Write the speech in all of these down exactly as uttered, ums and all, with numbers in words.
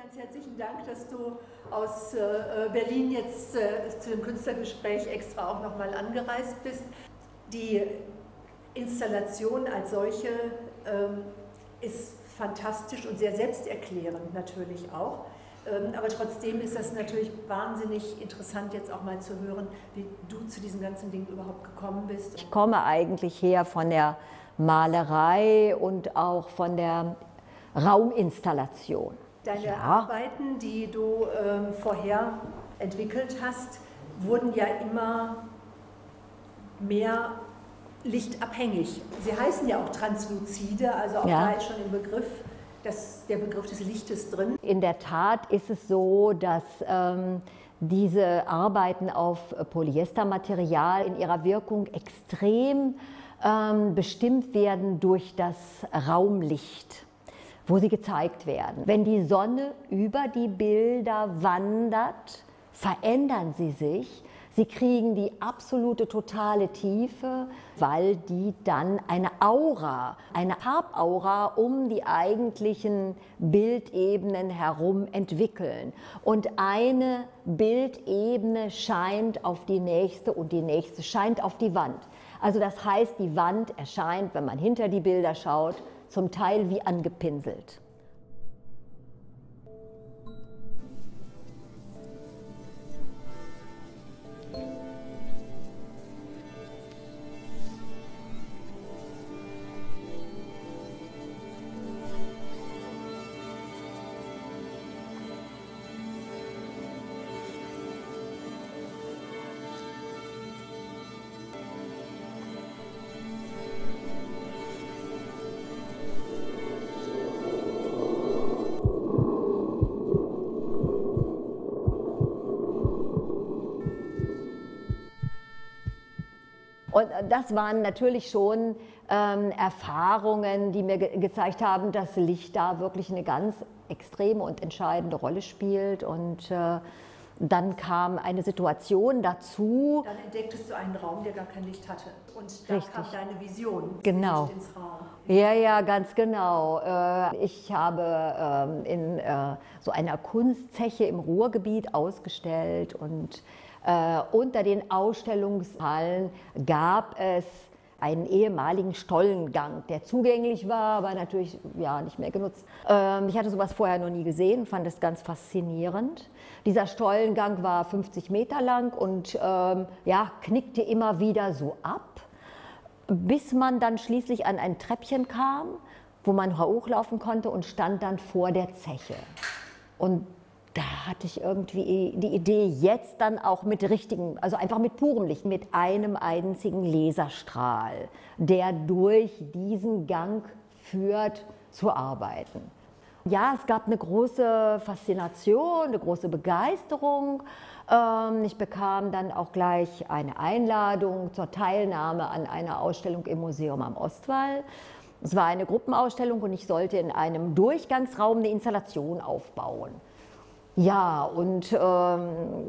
Ganz herzlichen Dank, dass du aus äh, Berlin jetzt äh, zu dem Künstlergespräch extra auch nochmal angereist bist. Die Installation als solche ähm, ist fantastisch und sehr selbsterklärend natürlich auch. Ähm, aber trotzdem ist das natürlich wahnsinnig interessant, jetzt auch mal zu hören, wie du zu diesen ganzen Dingen überhaupt gekommen bist. Ich komme eigentlich her von der Malerei und auch von der Rauminstallation. Deine ja. Arbeiten, die du ähm, vorher entwickelt hast, wurden ja immer mehr lichtabhängig. Sie heißen ja auch transluzide, also auch ja. da ist schon im Begriff, das, der Begriff des Lichtes drin. In der Tat ist es so, dass ähm, diese Arbeiten auf Polyestermaterial in ihrer Wirkung extrem ähm, bestimmt werden durch das Raumlicht, wo sie gezeigt werden. Wenn die Sonne über die Bilder wandert, verändern sie sich. Sie kriegen die absolute totale Tiefe, weil die dann eine Aura, eine Farbaura um die eigentlichen Bildebenen herum entwickeln. Und eine Bildebene scheint auf die nächste und die nächste scheint auf die Wand. Also das heißt, die Wand erscheint, wenn man hinter die Bilder schaut, zum Teil wie angepinselt. Und das waren natürlich schon ähm, Erfahrungen, die mir ge gezeigt haben, dass Licht da wirklich eine ganz extreme und entscheidende Rolle spielt. Und äh, dann kam eine Situation dazu. Dann entdecktest du einen Raum, der gar kein Licht hatte. Und da Richtig. kam deine Vision genau. Licht ins Raum. Ja, ja, ganz genau. Ich habe in so einer Kunstzeche im Ruhrgebiet ausgestellt und unter den Ausstellungshallen gab es einen ehemaligen Stollengang, der zugänglich war, aber natürlich ja, nicht mehr genutzt. Ich hatte sowas vorher noch nie gesehen, fand es ganz faszinierend. Dieser Stollengang war fünfzig Meter lang und ähm, ja, knickte immer wieder so ab, bis man dann schließlich an ein Treppchen kam, wo man hochlaufen konnte und stand dann vor der Zeche. Und da hatte ich irgendwie die Idee, jetzt dann auch mit richtigen, also einfach mit purem Licht, mit einem einzigen Laserstrahl, der durch diesen Gang führt, zu arbeiten. Ja, es gab eine große Faszination, eine große Begeisterung. Ich bekam dann auch gleich eine Einladung zur Teilnahme an einer Ausstellung im Museum am Ostwall. Es war eine Gruppenausstellung und ich sollte in einem Durchgangsraum eine Installation aufbauen. Ja, und ähm,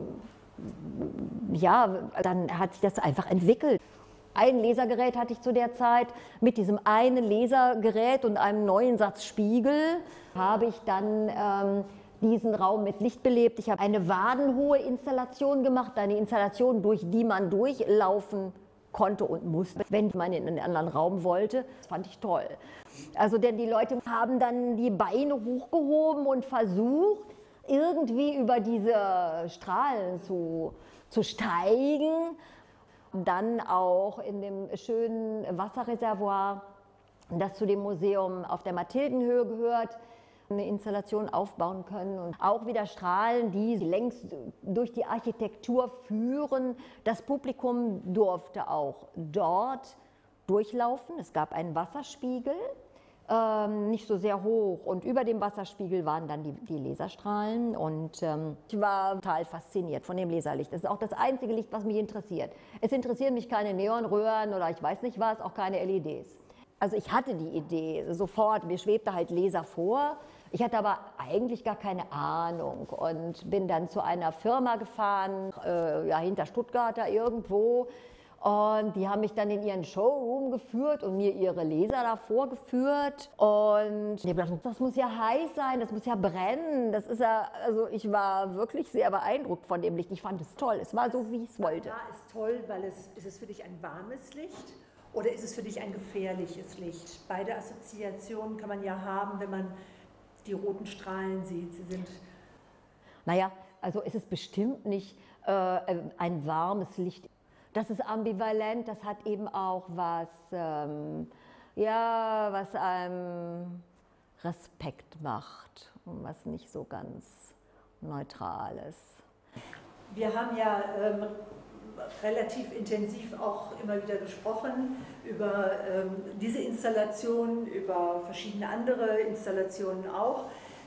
ja, dann hat sich das einfach entwickelt. Ein Lasergerät hatte ich zu der Zeit. Mit diesem einen Lasergerät und einem neuen Satz Spiegel habe ich dann ähm, diesen Raum mit Licht belebt. Ich habe eine wadenhohe Installation gemacht, eine Installation, durch die man durchlaufen konnte und musste, wenn man in einen anderen Raum wollte. Das fand ich toll. Also denn die Leute haben dann die Beine hochgehoben und versucht, irgendwie über diese Strahlen zu, zu steigen. Dann auch in dem schönen Wasserreservoir, das zu dem Museum auf der Mathildenhöhe gehört, eine Installation aufbauen können und auch wieder Strahlen, die längst durch die Architektur führen. Das Publikum durfte auch dort durchlaufen. Es gab einen Wasserspiegel, ähm, nicht so sehr hoch, und über dem Wasserspiegel waren dann die, die Laserstrahlen und ähm, ich war total fasziniert von dem Laserlicht. Das ist auch das einzige Licht, was mich interessiert. Es interessieren mich keine Neonröhren oder ich weiß nicht was, auch keine L E Ds. Also ich hatte die Idee sofort, mir schwebte halt Laser vor. Ich hatte aber eigentlich gar keine Ahnung und bin dann zu einer Firma gefahren, äh, ja, hinter Stuttgart da irgendwo. Und die haben mich dann in ihren Showroom geführt und mir ihre Laser da vorgeführt. Und ich habe gedacht, das muss ja heiß sein, das muss ja brennen. Das ist ja, also ich war wirklich sehr beeindruckt von dem Licht. Ich fand es toll, es war so, wie ich es wollte. Ja, ist toll, weil es, ist es für dich ein warmes Licht oder ist es für dich ein gefährliches Licht? Beide Assoziationen kann man ja haben, wenn man die roten Strahlen sieht. Sie sind naja, also es ist bestimmt nicht äh, ein warmes Licht. Das ist ambivalent, das hat eben auch was, ähm, ja, was einem Respekt macht und was nicht so ganz neutral ist. Wir haben ja ähm, relativ intensiv auch immer wieder gesprochen über ähm, diese Installation, über verschiedene andere Installationen auch.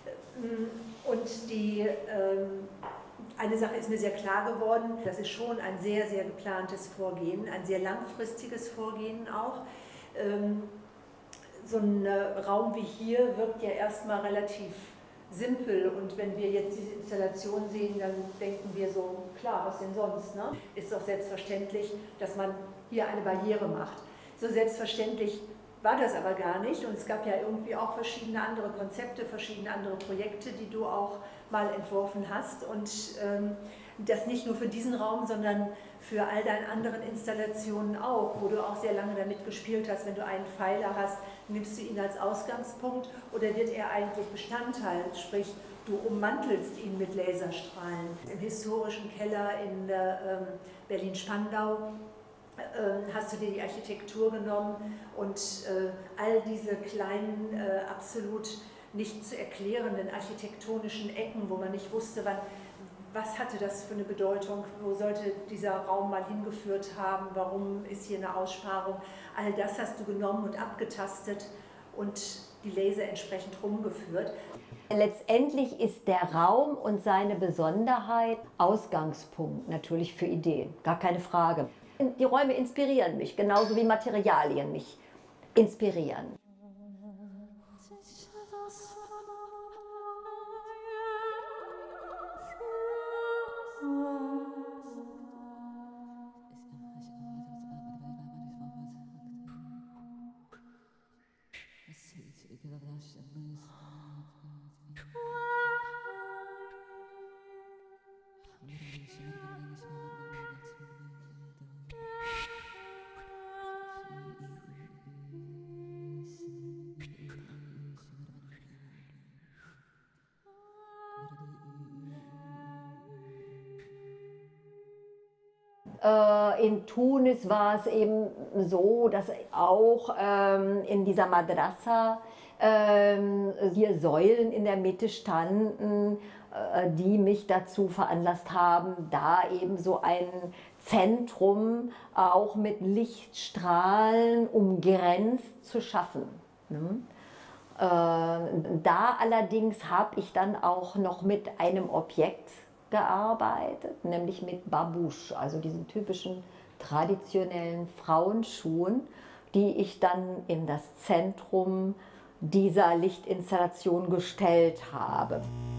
Und die, ähm, eine Sache ist mir sehr klar geworden, das ist schon ein sehr, sehr geplantes Vorgehen, ein sehr langfristiges Vorgehen auch. Ähm, so ein Raum wie hier wirkt ja erstmal relativ simpel und wenn wir jetzt diese Installation sehen, dann denken wir so, klar, was denn sonst, ne? Ist doch selbstverständlich, dass man hier eine Barriere macht. So selbstverständlich war das aber gar nicht und es gab ja irgendwie auch verschiedene andere Konzepte, verschiedene andere Projekte, die du auch mal entworfen hast und ähm, das nicht nur für diesen Raum, sondern für all deine anderen Installationen auch, wo du auch sehr lange damit gespielt hast. Wenn du einen Pfeiler hast, nimmst du ihn als Ausgangspunkt oder wird er eigentlich Bestandteil, sprich du ummantelst ihn mit Laserstrahlen. Im historischen Keller in äh, Berlin-Spandau hast du dir die Architektur genommen und äh, all diese kleinen, äh, absolut nicht zu erklärenden architektonischen Ecken, wo man nicht wusste, wann, was hatte das für eine Bedeutung, wo sollte dieser Raum mal hingeführt haben, warum ist hier eine Aussparung, all das hast du genommen und abgetastet und die Laser entsprechend rumgeführt. Letztendlich ist der Raum und seine Besonderheit Ausgangspunkt natürlich für Ideen, gar keine Frage. Die Räume inspirieren mich, genauso wie Materialien mich inspirieren. In Tunis war es eben so, dass auch ähm, in dieser Madrasa ähm, hier Säulen in der Mitte standen, äh, die mich dazu veranlasst haben, da eben so ein Zentrum auch mit Lichtstrahlen umgrenzt zu schaffen. Ne? Äh, da allerdings habe ich dann auch noch mit einem Objekt gearbeitet, nämlich mit Babouche, also diesen typischen traditionellen Frauenschuhen, die ich dann in das Zentrum dieser Lichtinstallation gestellt habe.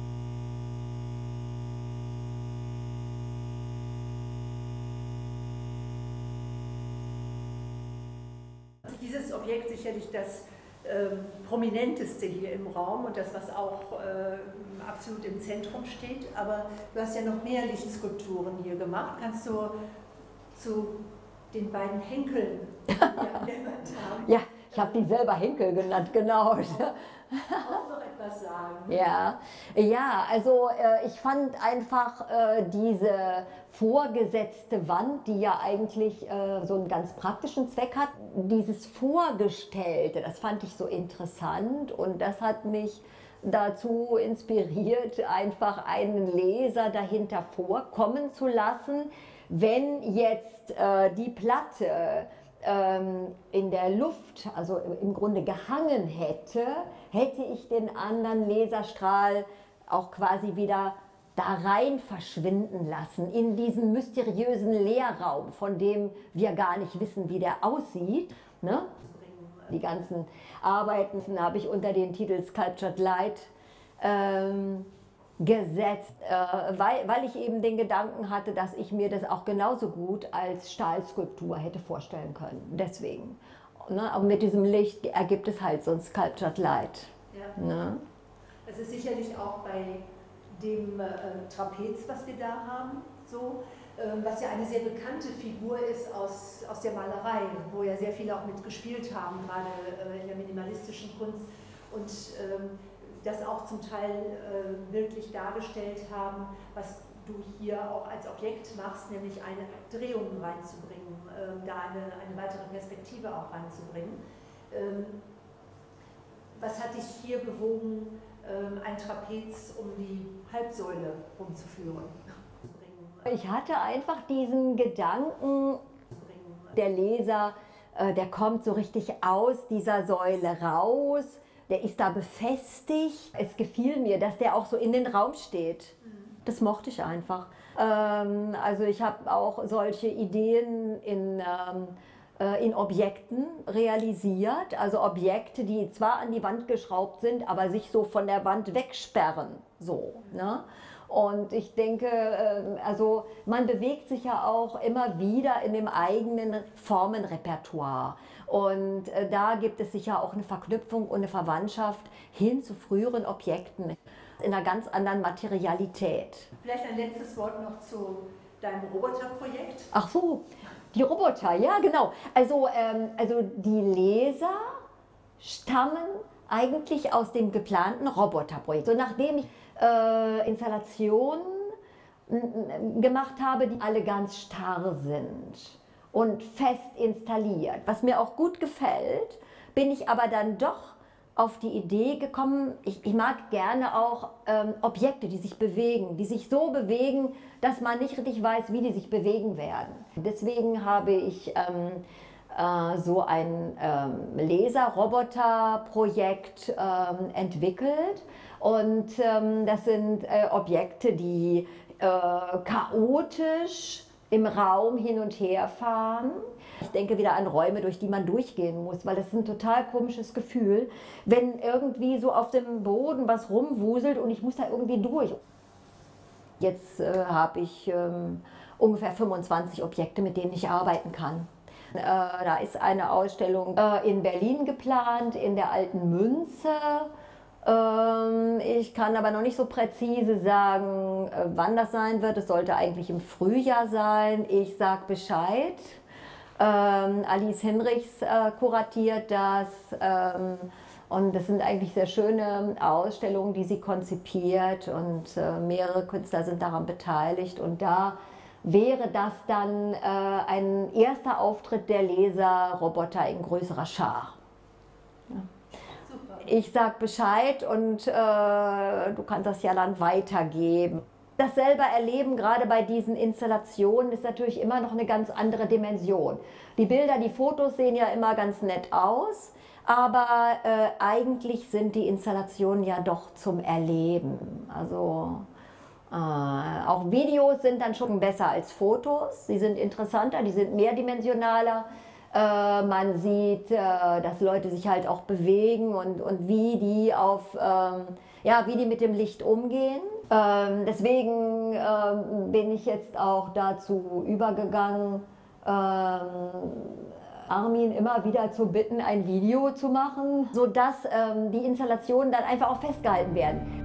Dieses Objekt sicherlich das ähm, prominenteste hier im Raum und das, was auch äh, absolut im Zentrum steht, aber du hast ja noch mehr Lichtskulpturen hier gemacht. Kannst du zu den beiden Henkeln, die wir an der Wand haben? Ja, ich habe die selber Henkel genannt, genau. Auch noch etwas sagen. Ja, ja, also äh, ich fand einfach äh, diese vorgesetzte Wand, die ja eigentlich äh, so einen ganz praktischen Zweck hat, dieses Vorgestellte, das fand ich so interessant und das hat mich dazu inspiriert, einfach einen Leser dahinter vorkommen zu lassen, wenn jetzt äh, die Platte ähm, in der Luft, also im Grunde gehangen hätte, hätte ich den anderen Laserstrahl auch quasi wieder da rein verschwinden lassen, in diesen mysteriösen Leerraum, von dem wir gar nicht wissen, wie der aussieht. Ne? Die ganzen Arbeiten habe ich unter dem Titel Sculptured Light ähm, gesetzt, äh, weil, weil ich eben den Gedanken hatte, dass ich mir das auch genauso gut als Stahlskulptur hätte vorstellen können. Deswegen. Ne? Aber mit diesem Licht ergibt es halt so ein Sculptured Light. Ja. Ne? Das ist sicherlich auch bei dem äh, Trapez, was wir da haben, so, äh, was ja eine sehr bekannte Figur ist aus, aus der Malerei, wo ja sehr viele auch mitgespielt haben, gerade äh, in der minimalistischen Kunst. Und ähm, das auch zum Teil äh, bildlich dargestellt haben, was du hier auch als Objekt machst, nämlich eine Drehung reinzubringen, äh, da eine, eine weitere Perspektive auch reinzubringen. Ähm, was hat dich hier bewogen, ähm, ein Trapez um die Halbsäule rumzuführen? Ich hatte einfach diesen Gedanken, der Leser, äh, der kommt so richtig aus dieser Säule raus. Der ist da befestigt. Es gefiel mir, dass der auch so in den Raum steht. Das mochte ich einfach. Ähm, also ich habe auch solche Ideen in, ähm, äh, in Objekten realisiert. Also Objekte, die zwar an die Wand geschraubt sind, aber sich so von der Wand wegsperren. So, ne? Und ich denke, äh, also man bewegt sich ja auch immer wieder in dem eigenen Formenrepertoire. Und äh, da gibt es sicher auch eine Verknüpfung und eine Verwandtschaft hin zu früheren Objekten in einer ganz anderen Materialität. Vielleicht ein letztes Wort noch zu deinem Roboterprojekt. Ach so, die Roboter, ja genau. Also, ähm, also die Leser stammen eigentlich aus dem geplanten Roboterprojekt. So nachdem ich äh, Installationen gemacht habe, die alle ganz starr sind und fest installiert. Was mir auch gut gefällt, bin ich aber dann doch auf die Idee gekommen, ich, ich mag gerne auch ähm, Objekte, die sich bewegen, die sich so bewegen, dass man nicht richtig weiß, wie die sich bewegen werden. Deswegen habe ich ähm, äh, so ein ähm, Laser-Roboter-Projekt ähm, entwickelt. Und ähm, das sind äh, Objekte, die äh, chaotisch im Raum hin und her fahren. Ich denke wieder an Räume, durch die man durchgehen muss, weil das ist ein total komisches Gefühl, wenn irgendwie so auf dem Boden was rumwuselt und ich muss da irgendwie durch. Jetzt äh, habe ich ähm, ungefähr fünfundzwanzig Objekte, mit denen ich arbeiten kann. Äh, da ist eine Ausstellung äh, in Berlin geplant, in der Alten Münze. Ähm, ich kann aber noch nicht so präzise sagen, äh, wann das sein wird. Es sollte eigentlich im Frühjahr sein. Ich sage Bescheid. Ähm, Alice Hinrichs äh, kuratiert das. Ähm, und das sind eigentlich sehr schöne Ausstellungen, die sie konzipiert. Und äh, mehrere Künstler sind daran beteiligt. Und da wäre das dann äh, ein erster Auftritt der Leser-Roboter in größerer Schar. Ja. Ich sag Bescheid und äh, du kannst das ja dann weitergeben. Das selber erleben, gerade bei diesen Installationen, ist natürlich immer noch eine ganz andere Dimension. Die Bilder, die Fotos sehen ja immer ganz nett aus, aber äh, eigentlich sind die Installationen ja doch zum Erleben. Also äh, auch Videos sind dann schon besser als Fotos. Sie sind interessanter, die sind mehrdimensionaler. Äh, man sieht, äh, dass Leute sich halt auch bewegen und, und wie die auf, ähm, ja, wie die mit dem Licht umgehen. Ähm, deswegen ähm, bin ich jetzt auch dazu übergegangen, ähm, Armin immer wieder zu bitten, ein Video zu machen, sodass ähm, die Installationen dann einfach auch festgehalten werden.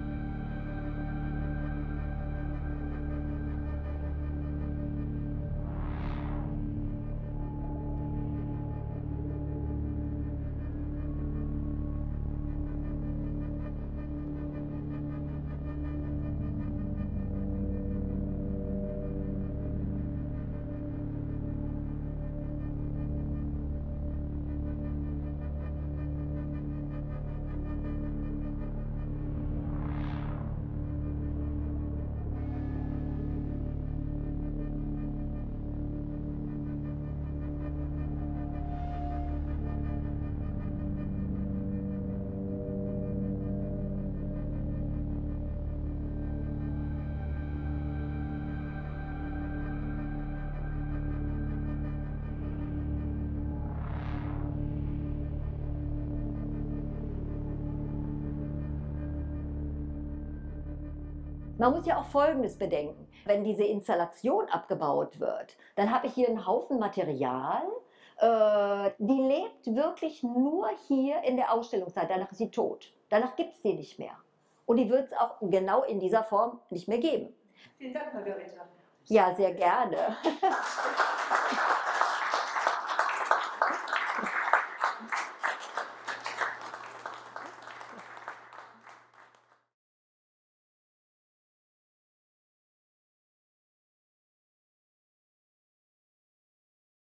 Man muss ja auch Folgendes bedenken. Wenn diese Installation abgebaut wird, dann habe ich hier einen Haufen Material, äh, die lebt wirklich nur hier in der Ausstellungszeit. Danach ist sie tot. Danach gibt es die nicht mehr. Und die wird es auch genau in dieser Form nicht mehr geben. Vielen Dank, Margareta. Ja, sehr gerne.